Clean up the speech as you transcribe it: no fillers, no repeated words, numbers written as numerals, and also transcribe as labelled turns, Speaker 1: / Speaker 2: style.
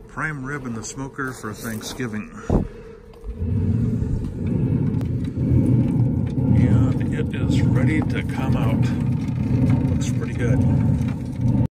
Speaker 1: prime rib in the smoker for Thanksgiving. And it is ready to come out. Looks pretty good.